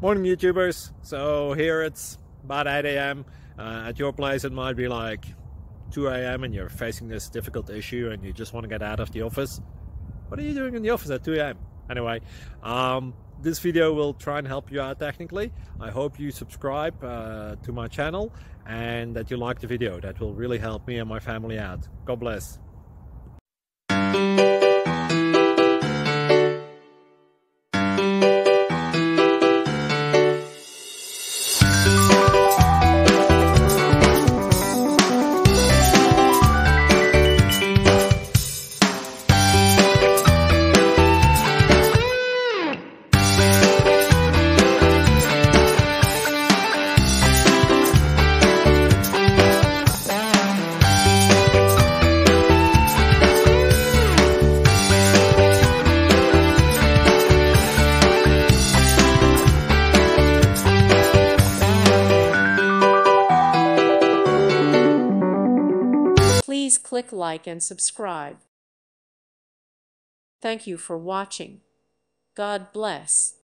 Morning YouTubers. So here it's about 8 a.m. At your place it might be like 2 a.m. and you're facing this difficult issue and you just want to get out of the office. What are you doing in the office at 2 a.m.? Anyway, this video will try and help you out technically. I hope you subscribe to my channel and that you like the video. That will really help me and my family out. God bless. Please click like and subscribe. Thank you for watching. God bless.